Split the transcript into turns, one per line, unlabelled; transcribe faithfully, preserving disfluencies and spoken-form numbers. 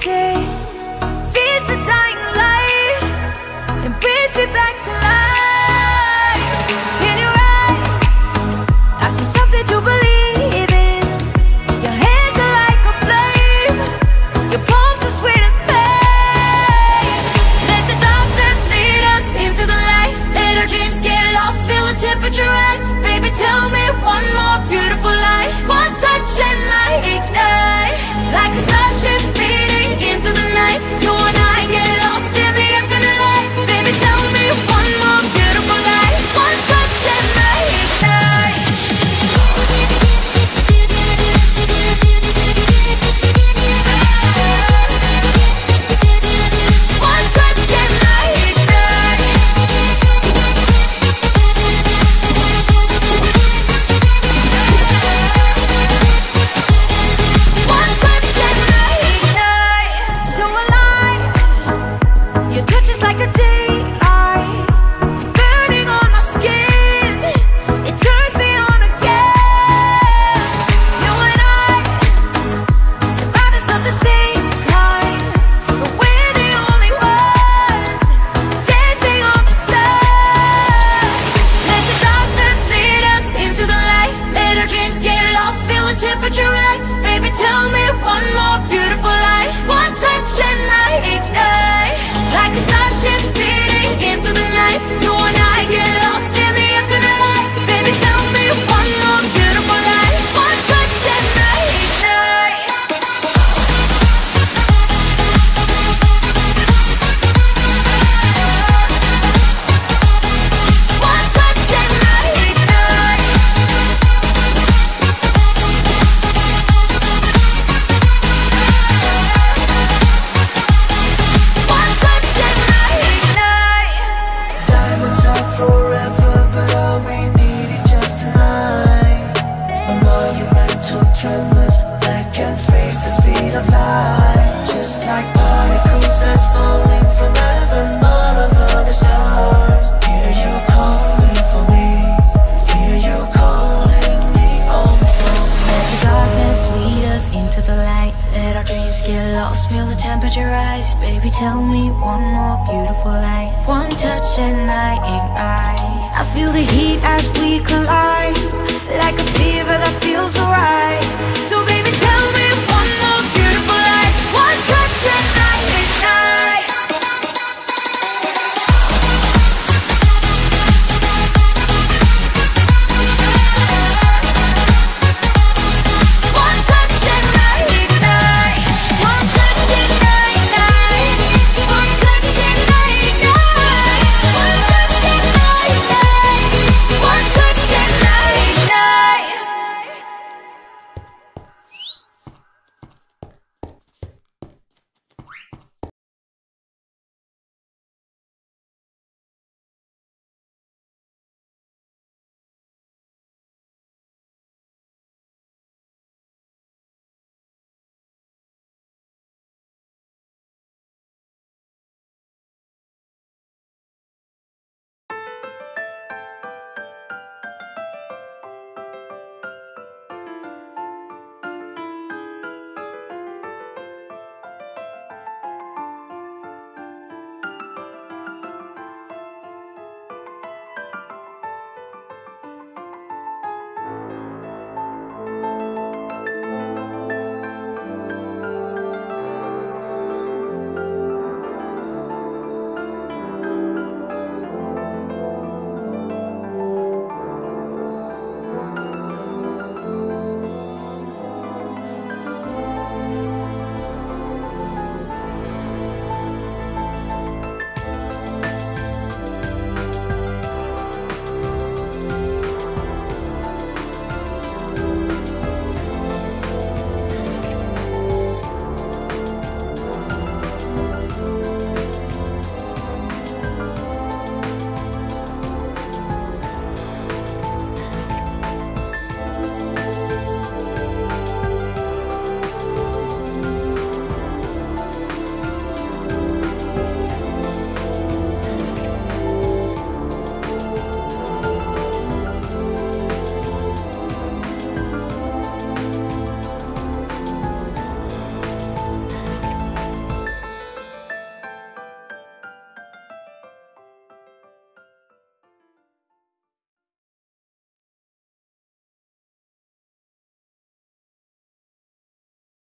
kisses, feeds the dying light, and brings me back to life. In your eyes, I see something to believe in. Your hands are like a flame, your palms are sweet as pain. Let the darkness lead us into the light. Let our dreams get lost, feel the temperature rise. Baby, tell me one more beautiful lie. One touch and I ignite, like a starship speeding into the night. You and I get lost in the infinite lights. Baby, tell me one more beautiful lie. One touch and I ignite. One touch and I ignite. One touch and I ignite. So alive, your touch is like a day eye, burning on my skin. It turns me on again. You and I, survivors of the same kind, but we're the only ones dancing on the sun. Let the darkness lead us into the light. Let our dreams get lost, feel the temperature rise. Baby, tell me one more beautiful lie. One touch and I ignite, like a starship speeding into the night. You and I get lost in the infinite lights. Baby, tell me one more beautiful lie. One touch and I ignite. One touch and I ignite. One touch and I ignite.
Diamonds are forever, but all we need is just tonight. A monumental tremors that can freeze the speed of light. Just like particles that's falling from heaven, all over the stars. Hear you calling for me, hear you calling me home from me.
Let the darkness lead us into the light. Let our dreams get lost, feel the temperature rise. Baby, tell me one more beautiful lie. One touch and I ignite. I feel the heat as we collide, like a fever that